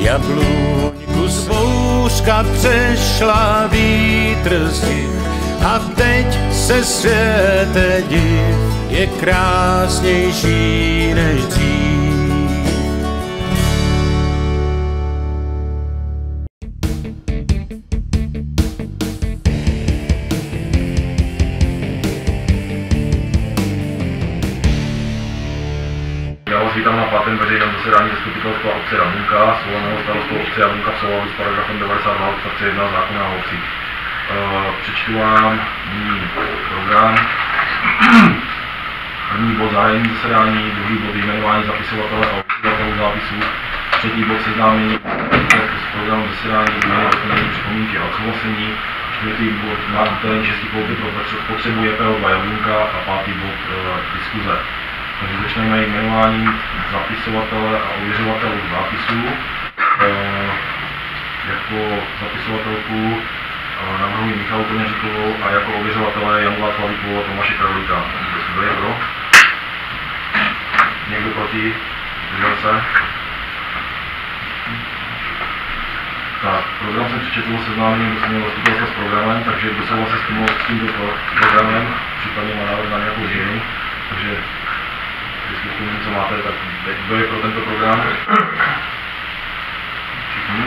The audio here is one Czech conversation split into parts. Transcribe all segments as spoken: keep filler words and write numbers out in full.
Jabluňku z bouřka přešla vítr zdich a teď se světe div, je krásnější než dřív. Já vás vítám na pátém veřejném zasedání zastupitelstva obce Jablunka, svolaného starostou obce Jablunka v souladu s paragrafem devadesát dva odstavce jedna zákona o obcích. Přečtu vám nyní program. První bod zahájení zasedání, druhý bod jmenování zapisovatele a uživatelů zápisů, třetí bod seznámení s programem zasedání, změny dokonání připomínky a odsouhlasení, čtvrtý bod na udělení šesti koupy pro potřebu J P O dva Jablunka a pátý bod e, diskuze. Takže začneme jmenováním zapisovatele a ověřovatelů zápisů. E, jako zapisovatelku e, navrhuji Michalu Koněříkovou a jako ověřovatele Janu Václavíkovou a Tomáše Karolíka. Kdo je pro? Někdo proti? Zdržel se? Tak, program jsem přečetl seznámením do svého zastupitelstva s programem, takže kdo souhlasí s tím, s tímto programem, případně má návrh na nějakou změnu. Takže jestli k tomu něco máte, tak kdo je pro tento program? Všichni.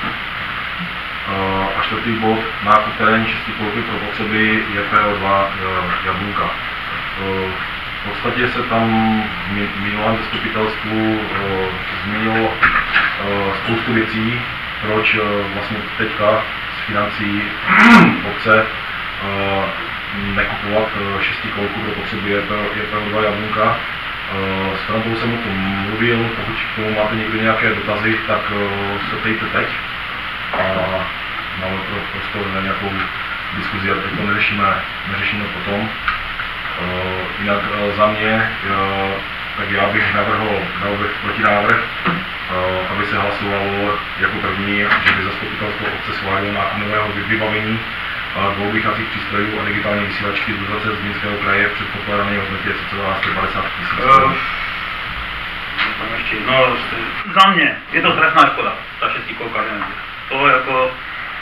A čtvrtý bod, nákup terénní šesti koupy pro potřeby J P O dva Jablunka. V podstatě se tam v minulém zastupitelstvu změnilo spoustu věcí, proč vlastně teďka z financí obce nekupovat šestikolku pro potřebu J P O dva Jablunka. S Frantou jsem o tom mluvil, pokud k tomu máte někdy nějaké dotazy, tak se ptejte teď a máme prostor na nějakou diskuzi, ale teď to neřešíme, neřešíme potom. Jinak za mě, tak já bych navrhl, dal bych protinávrh, aby se hlasovalo jako první, že by zastupitelstvo obce schválilo nákup nového vybavení dvou dýchacích přístrojů a digitální vysílačky z dotace z Zlínského kraje v předpokládané hodnotě cca sto padesát tisíc. No, za mě je to strašná škoda, ta šestikolka, že to jako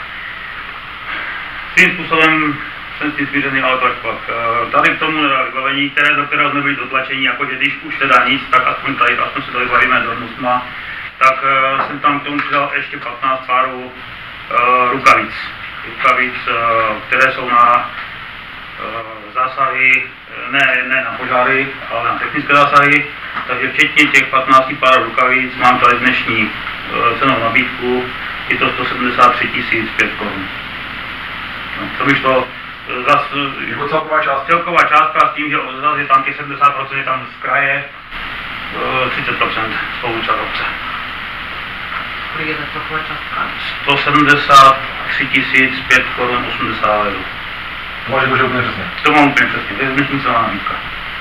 svým způsobem jsem s tím smířený, ale tak pak. Tady k tomu vybavení, které, do kterého jsme byli dotlačeni, jakože když už teda nic, tak aspoň tady, aspoň se tady bavíme s hodnostma, tak uh, jsem tam k tomu přidal ještě patnáct párů uh, rukavic. Rukavic, uh, které jsou na uh, zásahy, ne, ne na požáry, ale na technické zásahy. Takže včetně těch patnácti pár rukavic mám tady dnešní uh, cenou nabídku, je to sto sedmdesát tři tisíc pět korun. No, to bych to zas, jako celková částka? Celková částka s tím, že zase je tam těch sedmdesát procent je tam z kraje, třicet procent spoluúčast obce. Kolik je ta celková částka? sto sedmdesát tři tisíc pět korun osmdesát litrů. To máš jakože úplně přesně? To mám úplně přesně, to je dnešní celá nabídka.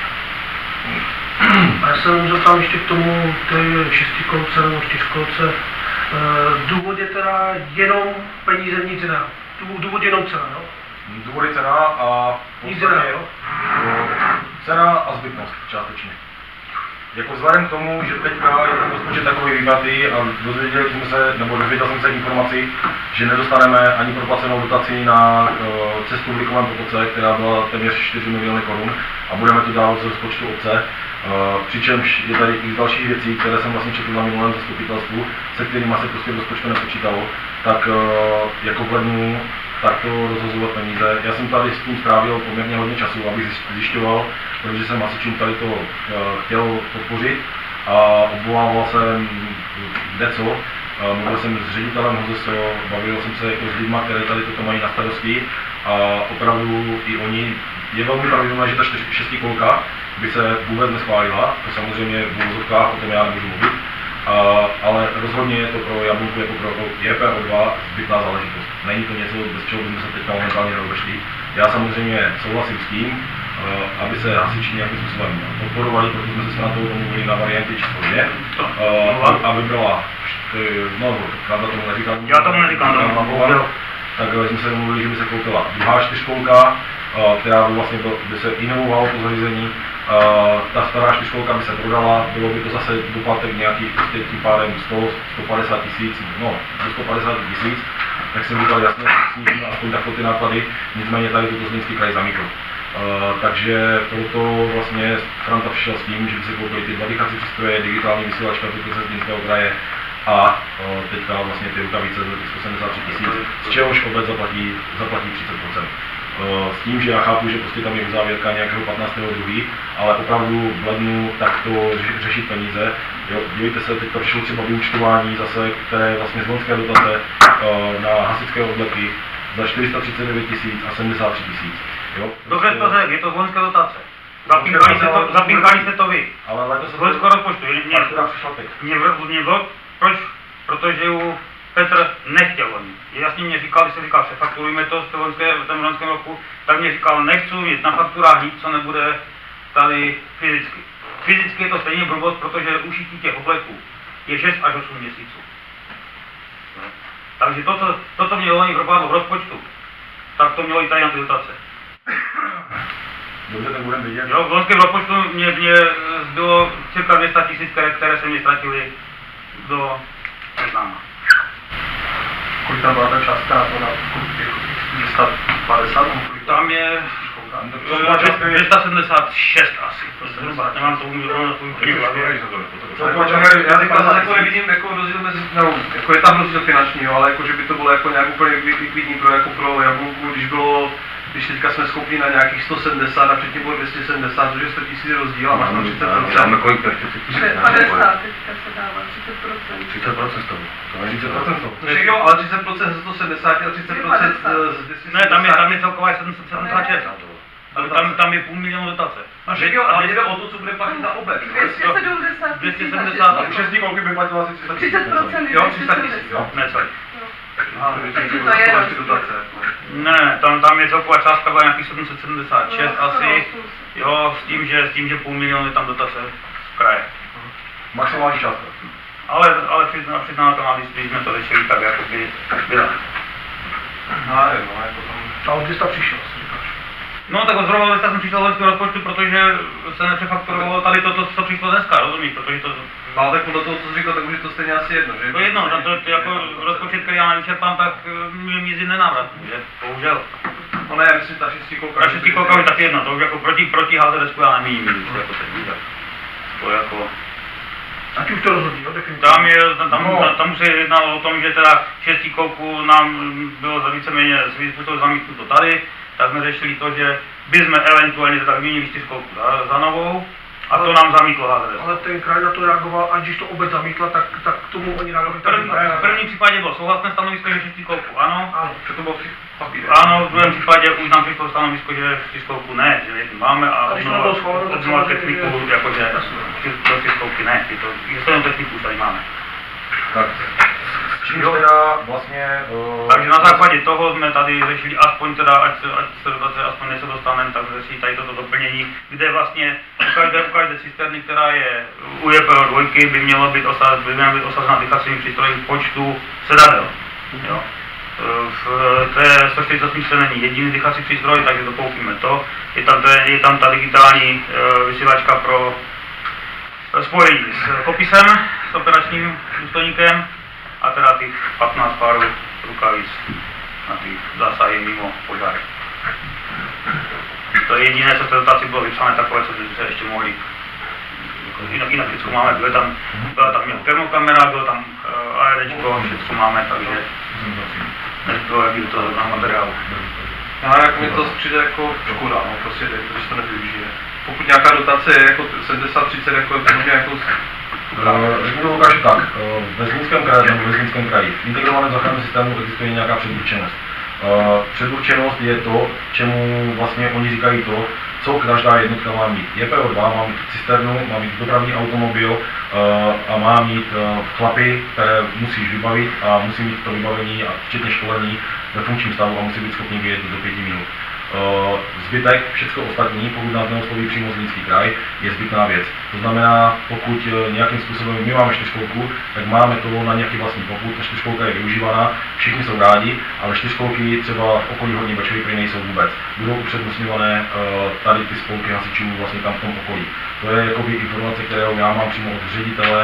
A já jsem zeptal ještě k tomu té šestikolce nebo čtyřkolce. Důvod je teda jenom peníze, nic jiného. Důvod jenom cena, no? Důvod je cena a nic jiného. Cena a zbytnost částečně. Jako vzhledem k tomu, že teďka je ten rozpočet takový vybatý a dozvěděli jsme se, nebo dozvěděl jsem se informaci, že nedostaneme ani proplacenou dotaci na uh, cestu v Likovém potoce, která byla téměř čtyři miliony korun a budeme to dávat z rozpočtu obce. Uh, přičemž je tady i dalších věcí, které jsem vlastně četl na minulém zastupitelstvu, se kterými se prostě v rozpočtu nepočítalo, tak uh, jako v lednu tak to rozhazovat peníze. Já jsem tady s tím strávil poměrně hodně času, abych zjišťoval, protože jsem hasičům tady to uh, chtěl podpořit a obvolával jsem kde co. Uh, mluvil jsem s ředitelem HOZESO, bavil jsem se jako s lidmi, které tady toto mají na starosti a opravdu i oni, je velmi pravděpodobné, že ta šestikolka by se vůbec neschválila, to samozřejmě v úvozovkách, o tom já nemůžu mluvit, uh, ale rozhodně je to pro Jablunku jako pro J P O dva zbytná záležitost. Není to něco, bez čeho bychom se teďka momentálně neobešli. Já samozřejmě souhlasím s tím, uh, aby se hasiči nějakým způsobem podporovali, protože jsme se s Frantou domluvili na variantě číslo dvě, uh, aby byla, no, pravda tomu neříkám, já tomu neříkám, tomu, tak jsme se domluvili, že by se koupila druhá čtyřkolka, která by vlastně by se inovovalo to zařízení Uh, ta stará čtyřkolka by se prodala, bylo by to zase doplatek nějakých prostě tím pádem sto, sto padesát tisíc, no do sto padesát tisíc, tak jsem říkal jasně, snížíme aspoň takto ty náklady, nicméně tady to Zlínský kraj zamítl. Uh, takže proto vlastně Franta přišel s tím, že by se koupili ty dva dýchací přístroje, digitální vysílačka ze Zlínského kraje a uh, teďka vlastně ty rukavice za sto sedmdesát tři tisíc, z čehož obec zaplatí, zaplatí třicet procent. S tím, že já chápu, že prostě tam je uzávěrka nějakého patnáctého druhého ale opravdu v lednu takto řešit peníze. Jo, dívejte se, teďka přišlo třeba vyúčtování zase, které vlastně z loňské dotace na hasičské obleky za čtyři sta třicet devět tisíc a sedmdesát tři tisíc. Dobře to řekl, je to z loňské dotace. Zapínkali jste to vy. Ale letos se z loňského rozpočtu. Mě, mě, proč? Protože ju Petr nechtěl oni. Jasně mě říkal, když se říkal, přefakturujme to v tom loňském roku, tak mě říkal, nechci mít na fakturách nic, co nebude tady fyzicky. Fyzicky je to stejně blbost, protože ušití těch obleků je šest až osm měsíců. No. Takže to, co, to, co mě loni propadlo v rozpočtu, tak to mělo i tady na ty dotace. Dobře, tak budeme vidět. Jo, v loňském rozpočtu mě, mě zbylo cirka dvě stě tisíc, které, které se mě ztratily do neznáma. Kolik tam byla ta částka na to na dvě stě padesát? Tam je dvě stě sedmdesát šest asi, zhruba, nemám to umířeno na svůj chvíli. Já teďka zase jako nevidím jako rozdíl mezi, no, jako je tam rozdíl finančního, ale jako že by to bylo jako nějak úplně likvidní pro, jako pro Jablonku, když bylo, když teďka jsme schopni na nějakých sto sedmdesát a předtím bylo dvě stě sedmdesát, což je sto tisíc rozdíl a máš tam třicet procent. Máme kolik to ještě třicet tisíc? padesát teďka se dává, třicet procent. třicet procent z toho. To je třicet procent z toho. No jo, ale třicet procent ze sto sedmdesát a třicet procent z dvě stě sedmdesát. Ne, tam je, tam je celková sedm set sedmdesát šest. Tam, tam je půl milionu dotace. A že jo, ale jde o to, co bude platit na obec. dvě stě sedmdesát dvě stě sedmdesát a šestí kolky by platila asi třicet procent. Jo, tři sta tisíc. Ne, sorry. Takže to je dotace. Ne, tam, tam je celková částka byla nějakých sedm set sedmdesát šest asi. Jo, s tím, že, s tím, že půl milionu je tam dotace z kraje. Maximální částka. Ale, ale přizná, přizná to, když jsme to řešili tak, jako by byla. No, no, jako tam... A od dvě přišel, si říkáš. No tak zrovna dvě jsem přišel z loňského rozpočtu, protože se nepřefakturovalo tady to, to, co přišlo dneska, rozumíš? Protože to... No tak podle toho, co jsi říkal, tak už je to stejně asi jedno, že? To jedno, to, to jako rozpočet, který já nevyčerpám, tak mě mizí nenávratný, že? Bohužel. No ne, já myslím, ta šestikolka... Ta šestikolka je tak jedno, to už jako proti, proti há zet esku já nemíním, jako teď, to jako... Ať už to rozhodí, jo, definitivně. Tam, je, tam, tam, tam se jednalo o tom, že teda šestikolku nám bylo za víceméně svým způsobem zamítnuto tady, tak jsme řešili to, že bychom eventuálně tak vyměnili čtyřkolku za, za novou a to nám zamítlo há zet es. Ale ten kraj na to reagoval, a když to obec zamítla, tak, tak k tomu oni reagovali. První, v prvním případě bylo souhlasné stanovisko, že šestikolku ano. Ano, že to bylo v papíře. Ano, v druhém případě už nám přišlo stanovisko, že čtyřkolku ne, že jednu máme a obnovat techniku, jakože do čtyřkolky ne, je to, je to techniku už tady máme. Tak, s čím teda vlastně... Uh, Takže na základě toho jsme tady řešili aspoň teda, ať se, ať se dotace aspoň něco dostaneme, tak řešili tady toto doplnění, kde vlastně u každé, u každé cisterny, která je u J P O dva, by mělo být, osaz, by mělo být osazena dýchacími přístroji v počtu sedadel. Jo. V té sto čtyřicet osm není jediný dýchací přístroj, takže dokoupíme to. Je tam, je tam ta digitální vysílačka pro spojení s popisem, s operačním důstojníkem a teda těch patnáct párů rukavic na ty zásahy mimo požáry. To je jediné, co v té dotaci bylo vypsané, takové, co by se ještě mohli. Jinak, jinak všechno máme, bylo tam, byla tam termokamera, bylo tam uh, AEDčko, všechno máme, takže nebylo jak to na materiálu. No, jak mi to přijde jako škoda, no, prostě, když to nevyužije. Pokud nějaká dotace je jako sedmdesát třicet, jako je to nějakou... Řeknu to Lukáši tak, ve Zlínském kraji nebo ve Zlínském kraji v integrovaném záchranném systému existuje nějaká předurčenost. Předurčenost je to, čemu vlastně oni říkají to, co každá jednotka má mít. J P O dva má mít cisternu, má mít dopravní automobil a má mít chlapy, které musíš vybavit a musí mít to vybavení a včetně školení ve funkčním stavu a musí být schopni vyjet do pěti minut. Uh, zbytek, všechno ostatní, pokud nás neosloví přímo Zlínský kraj, je zbytná věc. To znamená, pokud uh, nějakým způsobem my máme čtyřkolku, tak máme to na nějaký vlastní popud, ta čtyřkolka je využívaná, všichni jsou rádi, ale čtyřkolky třeba v okolí Horní Bečvy prý nejsou vůbec. Budou upřednostňované uh, tady ty spolky hasičů vlastně tam v tom okolí. To je jakoby informace, kterou já mám přímo od ředitele,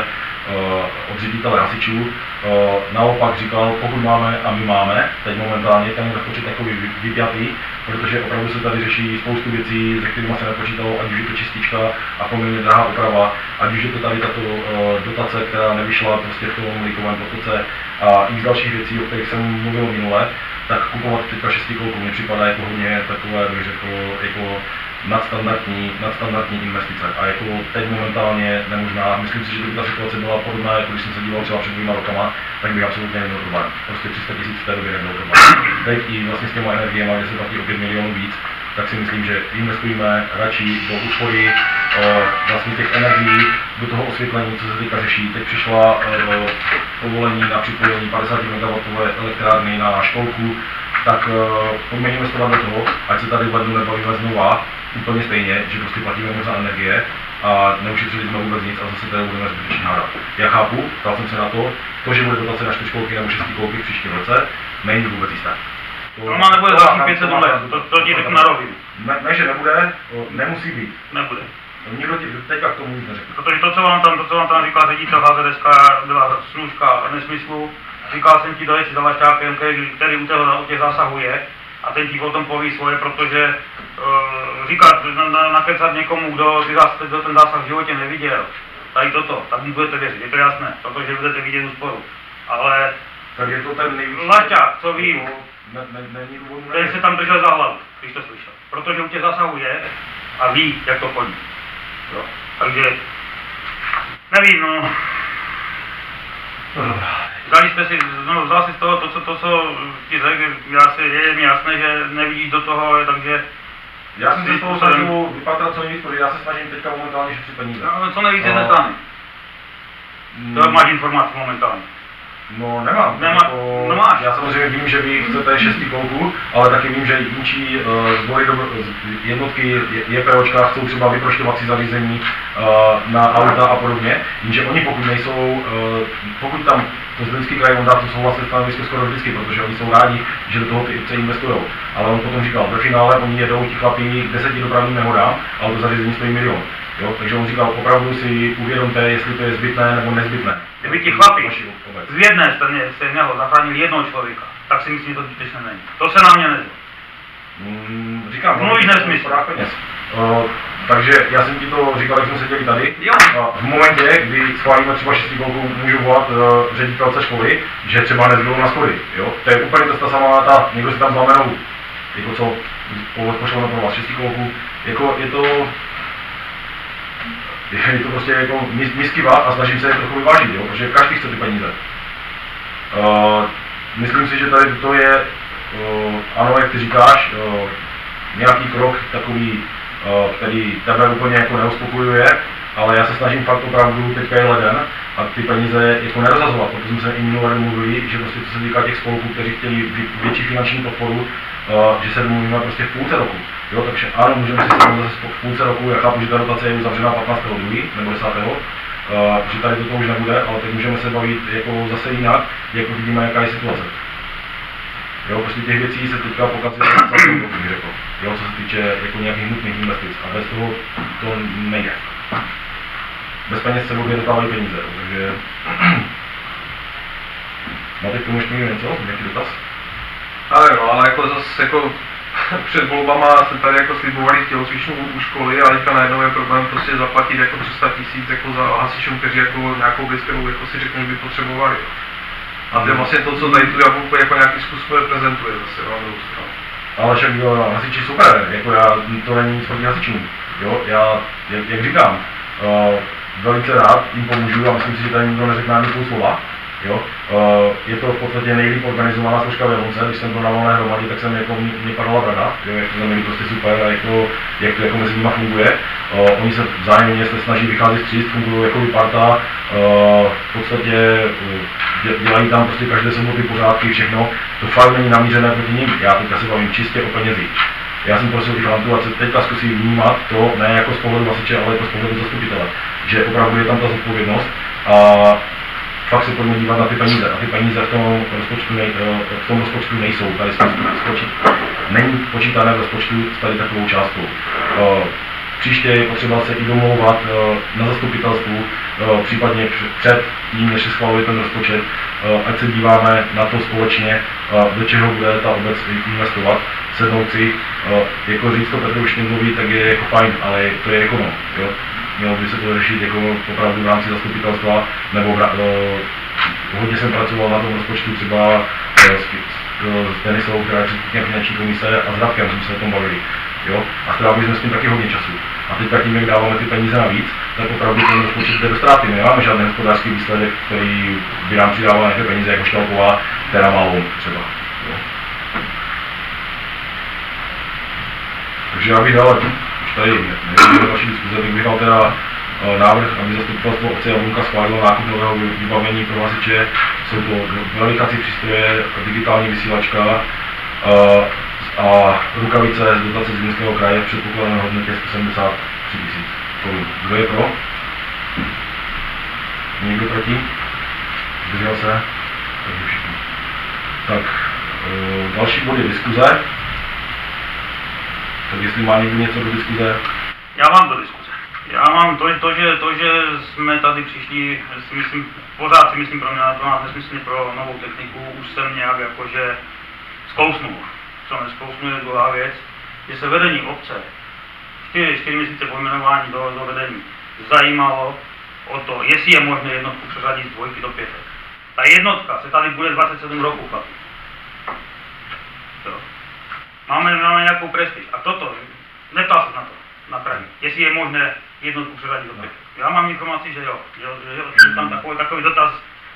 uh, od ředitele hasičů. Uh, naopak říkal, pokud máme a my máme, teď momentálně ten rozpočet takový vypjatý, protože opravdu se tady řeší spoustu věcí, se kterými se nepočítalo, ať už je to čistička a poměrně drahá oprava, ať už je to tady tato uh, dotace, která nevyšla prostě v tom Líkovém potoce a i z dalších věcí, o kterých jsem mluvil minule, tak kupovat teďka šestikolku mi připadá jako hodně takové, bych řekl, jako nadstandardní, nadstandardní investice a jako teď momentálně nemožná. Myslím si, že kdyby ta situace byla podobná, jako když jsem se díval třeba před dvěma rokama, tak bych absolutně neměl problém. Prostě tři sta tisíc v té době nebyl problém. Teď i vlastně s těma energiemi, kde se platí o pět milionů víc, tak si myslím, že investujeme radši do úspory o, vlastně těch energií, do toho osvětlení, co se teďka řeší. Teď přišla o, povolení na připojení padesát megawattové elektrárny na školku, tak uh, pojďme investovat do toho, ať se tady v lednu nebavíme znova, úplně stejně, že prostě platíme moc za energie a neušetřili jsme vůbec nic a zase tady budeme zbytečně hádat. Já chápu, ptal jsem se na to, to, že bude dotace na čtyřkolky nebo šestikolky v příštím roce, není vůbec jisté. To má nebude další pět set let, to, to ti řeknu na rovinu. Ne, ne, že nebude, nemusí být. Nebude. Nikdo ti teďka k tomu nic neřekl. Protože to, co vám tam, to, co vám tam říkal ředitel H Z S K, byla snůžka nesmyslu. Říkal jsem ti, dojít si za Lašťákem, který, který u, toho, u těch zasahuje a ten ti o tom poví svoje, protože uh, říkat, na, na, nakecat někomu, kdo, kdo ten zásah v životě neviděl, tady toto, tak mu budete věřit, je to jasné, protože budete vidět úsporu. Ale tak je to ten nejvyšší... Lašťák, co vím, ne, ne, není důvodu, ten se tam držel za hlavu, když to slyšel. Protože u těch zasahuje a ví, jak to chodí. Jo? Takže, nevím, no. Vzali jste si, no, vzal si z toho to, co, to, co ti řekl, já si, je mi jasné, že nevidíš do toho, takže... Já jsem si z toho snažil vypátrat co nejvíc, protože já se snažím teďka momentálně šetřit peníze. No, co nejvíc se nestane. To jak máš informace momentálně? No nemám. Nemá, jako, no máš. Já samozřejmě vím, že vy chcete šestikolku, ale taky vím, že jinčí uh, sbory do, jednotky JPOčka chcou třeba vyprošťovací zařízení uh, na auta a podobně, jenže oni pokud nejsou, uh, pokud tam to Zlínský kraj on dá to souhlasné stanovisko skoro vždycky, protože oni jsou rádi, že do toho ty obce investují. Ale on potom říkal, ve finále oni jedou ti chlapí k deseti dopravním nehodám, ale to zařízení stojí milion. Jo? Takže on říkal, opravdu si uvědomte, jestli to je zbytné nebo nezbytné. Kdyby ti chlapi z jedné strany se mělo zachránili jednoho člověka, tak si myslím, že to zbytečné není. To se na mě nezlo. Mm, říkám, mluvíš nesmysl. Uh, takže já jsem ti to říkal, jak jsme seděli tady. Jo. Uh, v momentě, kdy schválíme třeba šestikolku, můžu volat uh, ředitelce školy, že třeba nezbylo na schody. Jo? To je úplně ta samá ta, někdo si tam znamenou, jako co, pošlo na pro vás šestikolku, jako je to, je to prostě jako nízký váh a snažím se je trochu vyvážit, jo? Protože každý chce ty peníze. Uh, myslím si, že tady to je, uh, ano, jak ty říkáš, uh, nějaký krok takový, uh, který tebe úplně jako neuspokojuje, ale já se snažím fakt opravdu, teďka je leden, a ty peníze jako nerozhazovat, protože jsme se i minulé mluvili, že prostě co se týká těch spolků, kteří chtěli větší finanční podporu, uh, že se domluvíme prostě v půlce roku. Jo, takže ano, můžeme si se zase v půlce roku, já chápu, že ta dotace je uzavřená patnáctého druhého nebo desátého Uh, že tady toto už nebude, ale teď můžeme se bavit jako zase jinak, jak uvidíme, jaká je situace. Jo, prostě těch věcí se teďka pokazuje celkem dobu, bych řekl. Jo, co se týče jako nějakých nutných investic a bez toho to nejde. Bez peněz se blbě dostávají peníze, takže... Máte k tomu ještě něco? Nějaký dotaz? Ale no, ale jako zase jako před volbama se tady jako slibovali tělocvičnu u školy a teďka najednou je problém prostě zaplatit jako tři sta tisíc jako za hasičům, kteří jako nějakou věc, kterou jako si řeknou, by potřebovali. A to je vlastně to, co tady tu jablku jako nějaký způsob prezentuje zase na druhou stranu. Ale však jo, hasiči super, jako já, to není nic proti hasičům, jo, já, jak, jak říkám, uh, velice rád jim pomůžu a myslím si, že tady nikdo neřekne ani půl slova. Jo? Uh, je to v podstatě nejlíp organizovaná složka ve Lonce, když jsem byl na volné hromadě, tak jsem jako mě padala brada, jo, jak to tam prostě super a jako, jak to jako mezi nimi funguje. Uh, oni se vzájemně se snaží vycházet vstříc, fungují jako parta, uh, v podstatě uh, dělají tam prostě každé soboty pořádky, všechno. To fakt není namířené proti nim, já teďka se bavím čistě o penězích. Já jsem prosil i Frantu, ať se teďka zkusí vnímat to ne jako z pohledu hasiče, ale jako z pohledu zastupitele. Že opravdu je tam ta zodpovědnost a fakt se pojďme dívat na ty peníze. A ty peníze v tom rozpočtu, nej, v tom rozpočtu nejsou. Tady spočít, není počítané v rozpočtu s tady takovou částkou. Příště je potřeba se i domlouvat na zastupitelstvu, případně před tím, než se schvaluje ten rozpočet, ať se díváme na to společně, do čeho bude ta obec investovat, sednout si, jako říct to Petr už mluví, tak je jako fajn, ale to je ekonom. Jo? Mělo by se to řešit jako opravdu v rámci zastupitelstva, nebo v, hodně jsem pracoval na tom rozpočtu třeba s, s Denisou, která je předsedkyně finanční komise, a s Radkem jsme se o tom bavili. Jo? A strávili jsme s tím taky hodně času. A teď tím, jak dáváme ty peníze navíc, tak opravdu ten rozpočet jde do ztráty. My nemáme žádný hospodářský výsledek, který by nám přidával nějaké peníze, jako Štalková, která má lom třeba. Jo? Takže já bych dal, už tady nevím další diskuze, tak bych dal teda návrh, aby zastupitelstvo obce Jablunka schválilo nákup nového vybavení pro hasiče. Jsou to velikací přístroje, digitální vysílačka a rukavice z dotace z Zlínského kraje v předpokládané hodnotě sto sedmdesát tři tisíc korun. Kdo je pro? Někdo proti? Zdržel se? Takže všichni. Tak, e, další bod je diskuze. Tak jestli má někdo něco do diskuze? Já mám do diskuze. Já mám to, to, že, to, že jsme tady přišli, si myslím, pořád si myslím pro mě, to nás nesmyslně pro novou techniku, už jsem nějak jakože zkousnul. Co neskoušnu, je druhá věc, že se vedení obce čtyři, čtyři měsíce po jmenování do, do vedení zajímalo o to, jestli je možné jednotku přeřadit z dvojky do pětek. Ta jednotka se tady bude dvacet sedm roků chlapi. Máme, máme nějakou prestiž. A toto, neptal se na to, na kraji, jestli je možné jednotku přeřadit do pětek. Já mám informaci, že jo, že, že, že tam takový, takový dotaz.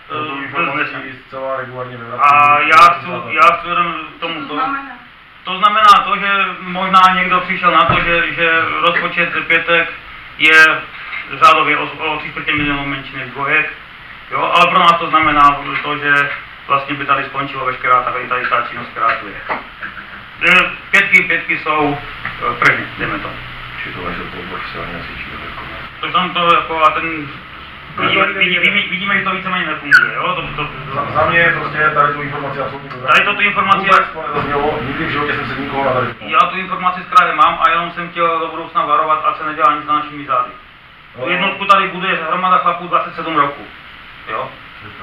A já chci, já chci tomu to. To znamená to, že možná někdo přišel na to, že, že rozpočet pětek je řádově o, o tři čtvrtě milionů menší než dvojek, jo, ale pro nás to znamená to, že vlastně by tady skončilo veškerá tady, tady ta činnost, která tu je. Pětky, pětky jsou první, jdeme to. Či to leží po oficiálně asi či to tam to jako a ten Vidíme, vidíme, vidíme, že to víceméně nefunguje, jo? To, to, za, za mě prostě tady tu informaci absolutně to tady to tu informaci... Vůbec to nezaznělo, nikdy v životě jsem se nikoho na tady... Já tu informaci z kraje mám a jenom jsem chtěl do budoucna varovat, ať se nedělá nic na našimi zády. No. Tu jednotku tady buduje hromada chlapů dvacet sedm roku, jo?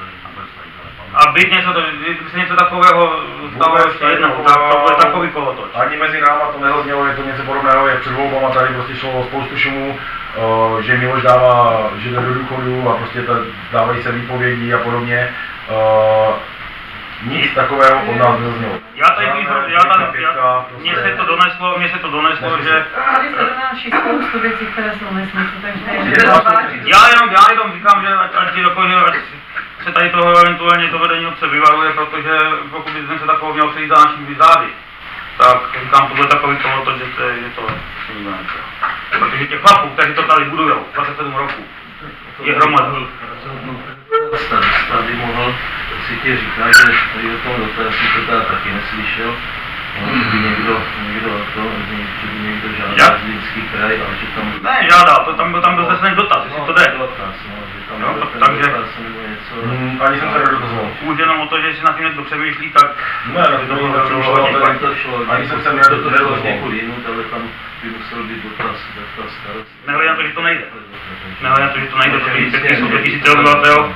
A být něco, kdyby se něco takového stalo ještě jednou, tak to bude takový kolotoč. Ani mezi náma to nezaznělo, je to něco podobného, jak před volbama tady prostě šlo o spoustu šumů, uh, že Miloš dává, že jde do důchodu a prostě ta, dávají se výpovědi a podobně. Uh, nic takového od nás nezaznělo. Já tady tu informaci, já tady, já, mně se to doneslo, mně se to doneslo, že... Tady se donáší spoustu věcí, které jsou nesmysl, takže... Já jenom, já jenom říkám, že ať, ať, jako, že ať se tady toho eventuálně to vedení obce vyvaruje, protože pokud by se takovou měl přejít za našimi zády, tak říkám, to bude takový kolotoč, že to, že to nikdo nechce. Protože těch chlapů, kteří to tady budujou, dvacet sedm roků, je hromadný. Tady mohl si tě říkat, že tady o tom dotaz si to teda taky neslyšel. Kdyby někdo, někdo to, že by někdo žádal Zlínský kraj, ale že tam... Ne, žádal, to tam byl tam dotazený dotaz, jestli to jde. Dotaz, no, že tam no, byl ten takže, dotaz nebo něco... Mm, ani jsem se nedotazoval. Už jenom o to, že si na tím někdo přemýšlí, tak... Ne, ne, to bylo to šlo, ani jsem se nedotazoval někoho jinut, ale tam by musel být dotaz, dotaz starosti. Nehledě na to, že to nejde. Nehledě na to, že to nejde, protože ty jsou do tisíce obyvatel.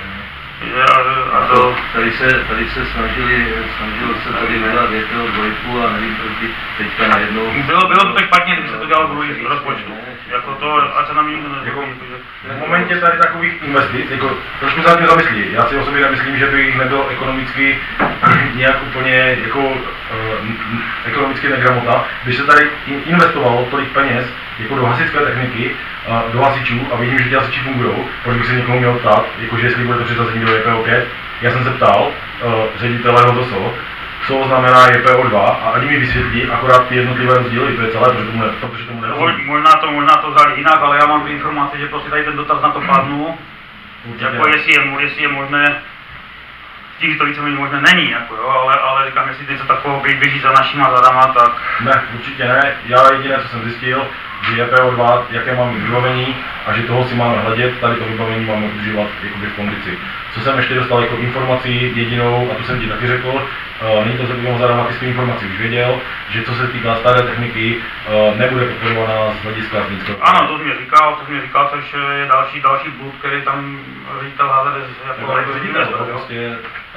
A to... Tady se, tady se snažili, snažilo se tady vydat jednou dvojku a nevím, proč by teďka najednou... Bylo, bylo to tak špatně, kdyby se to dělalo kvůli rozpočtu. Jako to, ať se na mě nikdo nezvěděl. V momentě tady takových investic, jako, trošku se nad tím zamyslí. Já si osobně nemyslím, že by nebyl ekonomicky nějak úplně jako uh, ekonomicky negramota, když se tady investovalo tolik peněz jako do hasičské techniky, uh, do hasičů a vidím, že ti hasiči fungují, proč bych se někomu měl ptát, jakože jestli bude to přesazení do J P O pět. Já jsem se ptal uh, ředitele H O Z O, co znamená J P O dva a ani mi vysvětlí akorát ty jednotlivé rozdíly, to je celé, protože tomu, ne, protože tomu nerozumím. Možná to, možná to vzali jinak, ale já mám tu informaci, že prostě tady ten dotaz na to padnul, jako jestli je, jestli je možné tím, že to víceméně možné není, jako jo, ale, ale říkám, jestli něco takového běží za našima zadama, tak... Ne, určitě ne. Já jediné, co jsem zjistil, že J P O dva, jaké máme vybavení a že toho si máme hledět, tady to vybavení máme užívat jakoby v kondici. Co jsem ještě dostal jako informací jedinou, a tu jsem ti taky řekl, uh, není to zabývám zadama, ty informací už věděl, že co se týká staré techniky, uh, nebude podporovaná z hlediska Zlínského. Ano, to jsi mě říkal, to jsi mě říkal, což je další, další blud, který tam ředitel H Z S jako ředitel, prostě...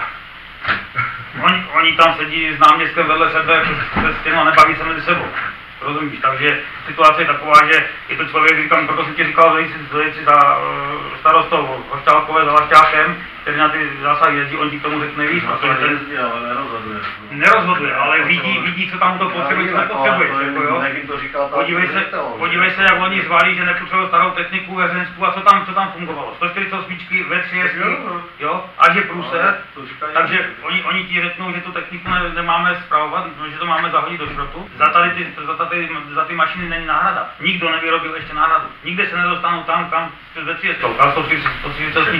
Oni, oni tam sedí s náměstkem vedle sebe, s těma nebaví se mezi sebou. Rozumíš, takže situace je taková, že je to člověk, říkám, proto jsem ti říkal, že jsi za uh, starostou Hošťálkové, za Lašťákem, který na ty zásahy jezdí, on ti k tomu řekne víc, protože ten jezdí, ale nerozhoduje. nerozhoduje, ale vidí, vidí, co tam to potřebuje, co nepotřebuje. Podívej se, podívej se, jak oni zvali, že nepotřebují starou techniku ve Řensku a co tam, co tam fungovalo. sto čtyřicet osm ve tři jezdí, jo, až je průser, takže oni, oni ti řeknou, že tu techniku ne, nemáme spravovat, že to máme zahodit do šrotu. Za tady ty, za tady, za ty mašiny není náhrada. Nikdo nevyrobil ještě náhradu. Nikde se nedostanou tam, kam ve tři jezdou, kam sto čtyřicet osm.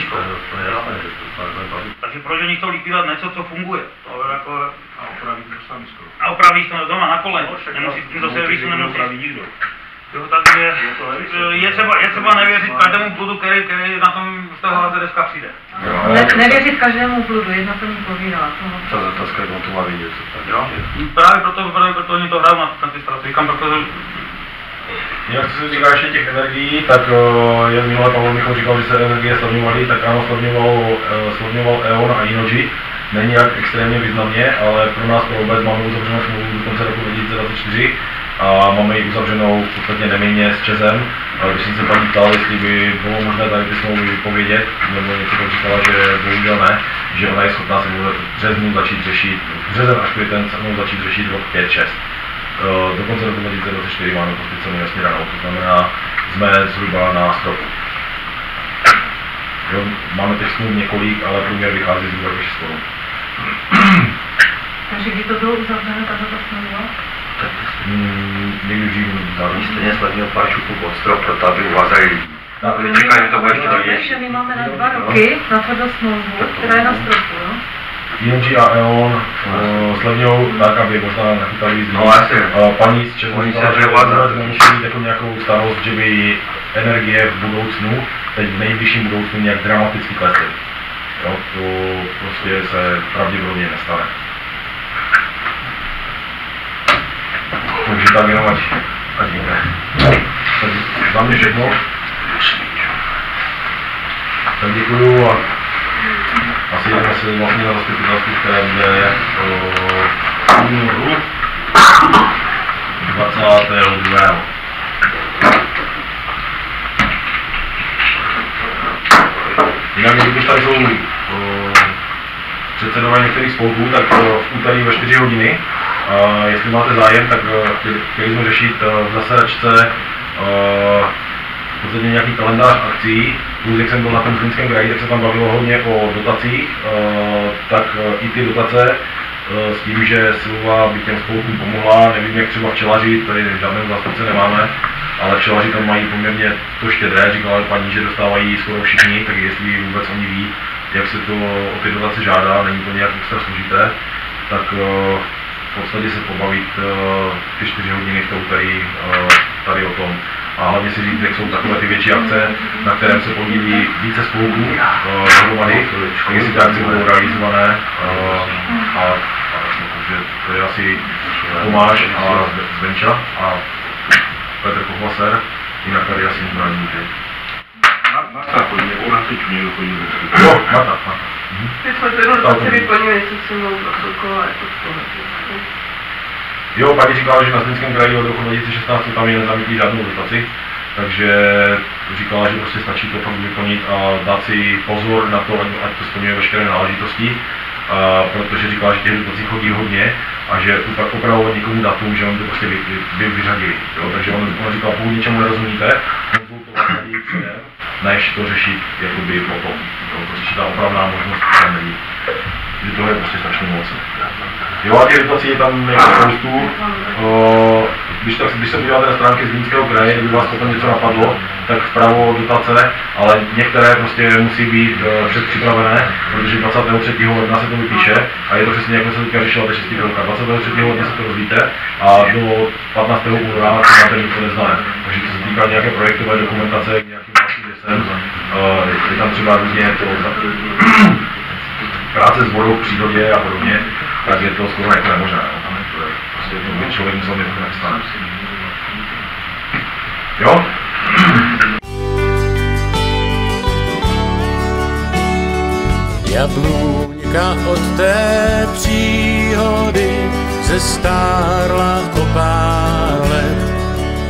Takže proč oni chcou likvidovat něco, co funguje? To jako... A opraví to sami skoro. A opravíš to doma na kolen. Nemusíš tím do servisu, nemusíš. nikdo. Jo, takže je třeba, je třeba nevěřit každému bludu, který, který na tom z toho H Z S přijde. Ne, nevěřit každému bludu, jedno to mi povídá. Ta zatázka, jak on to má vidět, co tam jo. Právě proto, právě proto oni to hrajou na, na ty straty. Říkám, protože... Jinak co se týká ještě těch energií, tak uh, jak minule Pavel Michal říkal, že se energie slavňovaly, tak ano, slavňoval, uh, slavňoval E O N a Inoji. Není jak extrémně významně, ale pro nás, pro obec, máme uzavřenou smlouvu do konce roku dva tisíce dvacet čtyři a máme ji uzavřenou v podstatě neméně s ČEZem. Když jsem se paní ptal, jestli by bylo možné tady ty smlouvy vypovědět, nebo něco tak říkala, že bohužel ne, že ona je schopná se v březnu začít řešit, březen až květen se mnou začít řešit rok pět šest. Do konce roku dva tisíce dvacet čtyři máme prostě cenu jasně danou, to znamená, jsme zhruba na stropu. Jo, máme těch smluv několik, ale průměr vychází zhruba do šest korun. Takže kdy to bylo uzavřeno, tato smlouva? Hmm, někdy v říjnu zároveň. Stejně slavního parčuku pod strop, proto aby uvázali lidi. Čekají, že to bude ještě do Takže my máme na dva roky na tvrdou smlouvu, která je na stropu, jo? Inoji a E O N uh, sledňou tak, aby možná nachytali víc lidí. No, asi. Uh, paní z Česu říkala, že převládá. nemusí mít jako nějakou starost, že by energie v budoucnu, teď v nejbližším budoucnu nějak dramaticky klesly. Jo, to prostě se pravděpodobně nestane. Takže tak jenom ať, ať víme. Tak za mě všechno. Tak děkuju a asi jdeme se vlastně na zastupitelství, které bude v únoru dvacátého druhého Jinak, když tady jsou předsedové některých spolků, tak v úterý ve čtyři hodiny. A jestli máte zájem, tak chtěli jsme řešit v zasedačce v podstatě nějaký kalendář akcí. Plus, jak jsem byl na tom Zlínském kraji, tak se tam bavilo hodně o dotacích, tak i ty dotace s tím, že Silva by těm spolkům pomohla, nevím jak třeba včelaři, tady žádného zástupce nemáme, ale včelaři tam mají poměrně to štědré, říkala paní, že dostávají skoro všichni, tak jestli vůbec oni ví, jak se to o ty dotace žádá, není to nějak extra složité, tak v podstatě se pobavit ty čtyři hodiny v to úterý tady o tom. A hlavně si říct, jak jsou takové ty větší akce, na kterém se podílí více spolků dohromady, jestli ty akce budou realizované. A, a takže to je asi Tomáš a Zvenča a Petr Kohlaser, jinak tady asi nikdo není. Marta chodí, nebo na teď někdo chodí. Jo, Marta, Marta. Ty jsme to jenom zase vyplnili, co se mnou dokola, jako to. Jo, paní říkala, že na Zlínském kraji od roku dva tisíce šestnáct tam je nezamítí žádnou dotaci, takže říkala, že prostě stačí to fakt vyplnit a dát si pozor na to, ať to splňuje veškeré náležitosti, a protože říkala, že těch dotací chodí hodně a že pak opravovat někomu datum, že oni to prostě vy, vy, vy vyřadili. Jo? Takže on, on říkal, pokud něčemu nerozumíte, konzultovat tady předem, než to řešit jakoby potom. Protože ta opravná možnost tam není. Že to je prostě strašně moc. Jo, a těch dotací je tam jako spoustu. O, když, tak, když se podíváte na stránky Zlínského kraje, kdyby vás potom něco napadlo, tak vpravo dotace, ale některé prostě musí být uh, předpřipravené, protože dvacátého třetího ledna se to vypíše a je to přesně jako se teďka řešila ta šestivka. dvacátého třetího ledna se to rozvíte a do patnáctého února to máte něco neznáme. Takže co se týká nějaké projektové dokumentace, nějakým vlastním věcem, uh, je tam třeba různě to práce s vodou v přírodě a podobně, tak je to skoro jako nemožné. Prostě to by člověk musel mít nachystáno. Jo? Jablůňka od té příhody zestárla o pár let,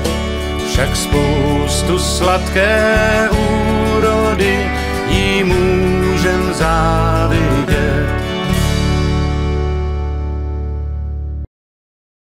však spoustu sladké úrody jí může